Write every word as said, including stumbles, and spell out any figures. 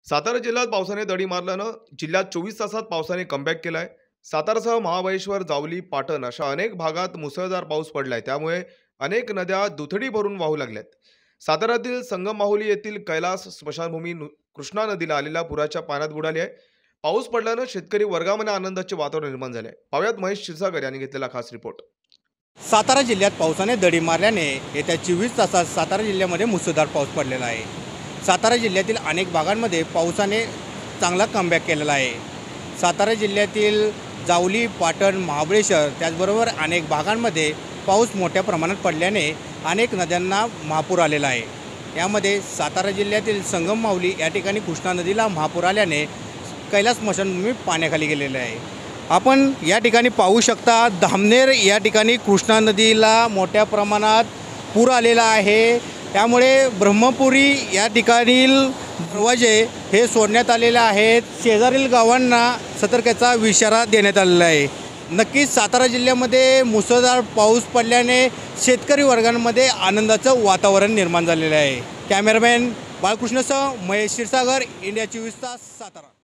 सातारा जिल्ह्यात पावसाने दडी मारल्यानं जिल्ह्यात चोवीस तासात पावसाने कमबॅक केलाय. सातारासह महाबळेश्वर, जावली, पाटण अशा अनेक भागात मुसळधार पाऊस पडलाय. त्यामुळे अनेक नद्या दुथडी भरून वाहू लागल्यात. साताऱ्यातील संगम माहुली येथील कैलास स्मशानभूमी नु- कृष्णा नदीला आलेल्या पुराच्या पाण्यात बुडाली आहे. पाऊस पडल्यानं शेतकरी वर्गामध्ये आनंदाचे वातावरण निर्माण झाले आहे. पाहुयात महेश क्षीरसागर यांनी घेतलेला खास रिपोर्ट. सातारा जिल्ह्यात पावसाने दडी मारल्याने येत्या चोवीस तासात सातारा जिल्ह्यामध्ये मुसळधार पाऊस पडलेला आहे. सातारा जिल्ह्यातील अनेक भागांमध्ये पावसाने चांगला कमबॅक केलेला आहे. सातारा जिल्ह्यातील जावली, पाटण, महाबळेश्वर त्याचबरोबर अनेक भागांमध्ये पाऊस मोठ्या प्रमाणात पडल्याने अनेक नद्यांना महापूर आलेला आहे. यामध्ये सातारा जिल्ह्यातील संगम माहुली या ठिकाणी कृष्णा नदीला महापूर आल्याने कैलास स्मशानभूमी पाण्याखाली गेलेले आहे. आपण या ठिकाणी पाहू शकता, धामनेर या ठिकाणी कृष्णा नदीला मोठ्या प्रमाणात पूर आलेला आहे. त्यामुळे ब्रह्मपुरी या ठिकाणील दरवाजे हे सोडण्यात आलेले आहेत. शेजारील गावांना सतर्कतेचा इशारा देण्यात आलेला आहे. नक्कीच सातारा जिल्ह्यामध्ये मुसळधार पाऊस पडल्याने शेतकरी वर्गांमध्ये आनंदाचं वातावरण निर्माण झालेलं आहे. कॅमेरामॅन बाळकृष्णसह महेश क्षीरसागर, इंडिया चोवीस तास, सातारा.